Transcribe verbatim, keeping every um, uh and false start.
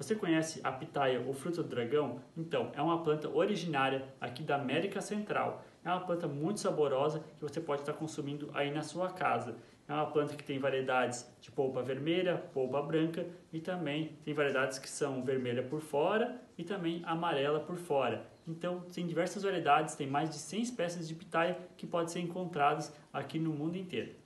Você conhece a pitaia ou fruta do dragão? Então, é uma planta originária aqui da América Central. É uma planta muito saborosa que você pode estar consumindo aí na sua casa. É uma planta que tem variedades de polpa vermelha, polpa branca e também tem variedades que são vermelha por fora e também amarela por fora. Então, tem diversas variedades, tem mais de cem espécies de pitaia que podem ser encontradas aqui no mundo inteiro.